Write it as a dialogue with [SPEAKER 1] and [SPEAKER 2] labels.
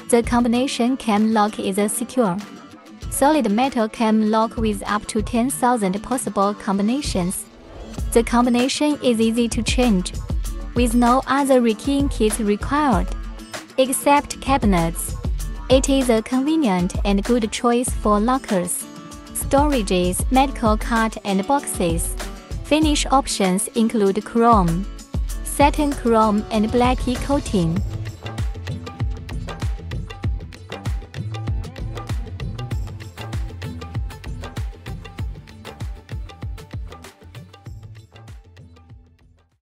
[SPEAKER 1] The combination cam lock is a secure, solid metal cam lock with up to 10,000 possible combinations. The combination is easy to change, with no other rekeying kits required, except cabinets. It is a convenient and good choice for lockers, storages, medical cart, and boxes. Finish options include chrome, satin chrome, and black coating.